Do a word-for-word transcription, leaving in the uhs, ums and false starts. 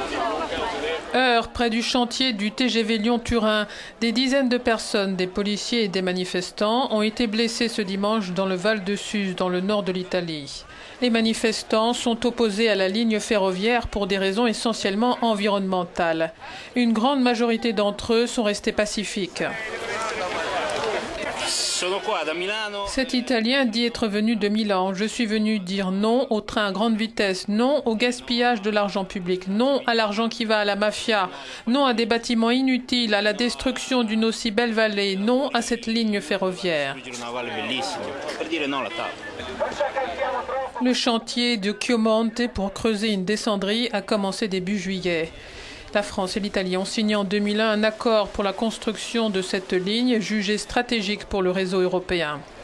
Heure, près du chantier du T G V Lyon-Turin, des dizaines de personnes, des policiers et des manifestants, ont été blessés ce dimanche dans le Val de Suse, dans le nord de l'Italie. Les manifestants sont opposés à la ligne ferroviaire pour des raisons essentiellement environnementales. Une grande majorité d'entre eux sont restés pacifiques. Cet Italien dit être venu de Milan. Je suis venu dire non au train à grande vitesse, non au gaspillage de l'argent public, non à l'argent qui va à la mafia, non à des bâtiments inutiles, à la destruction d'une aussi belle vallée, non à cette ligne ferroviaire. Le chantier de Chiomonte pour creuser une descendrie a commencé début juillet. La France et l'Italie ont signé en deux mille un un accord pour la construction de cette ligne jugée stratégique pour le réseau européen.